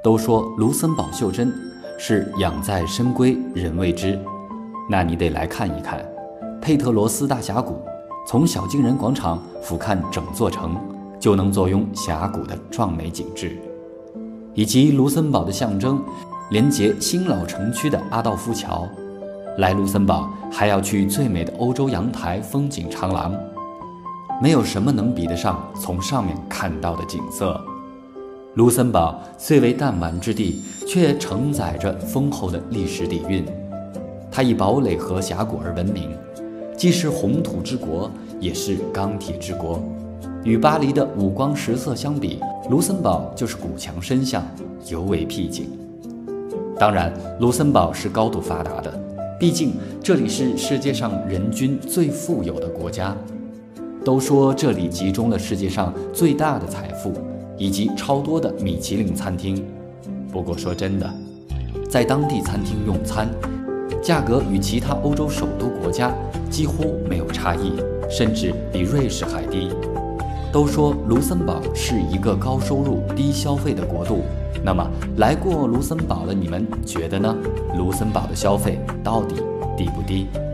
都说卢森堡袖珍是养在深闺人未知，那你得来看一看佩特罗斯大峡谷，从小金人广场俯瞰整座城，就能坐拥峡谷的壮美景致，以及卢森堡的象征，连接新老城区的阿道夫桥。来卢森堡还要去最美的欧洲阳台风景长廊，没有什么能比得上从上面看到的景色。卢森堡虽为弹丸之地，却承载着丰厚的历史底蕴。它以堡垒和峡谷而闻名，既是红土之国，也是钢铁之国。与巴黎的五光十色相比，卢森堡就是古墙深巷，尤为僻静。当然，卢森堡是高度发达的，毕竟这里是世界上人均最富有的国家。都说这里集中了世界上最大的财富，以及超多的米其林餐厅。不过说真的，在当地餐厅用餐，价格与其他欧洲首都国家几乎没有差异，甚至比瑞士还低。都说卢森堡是一个高收入低消费的国度，那么来过卢森堡的你们觉得呢？卢森堡的消费到底低不低？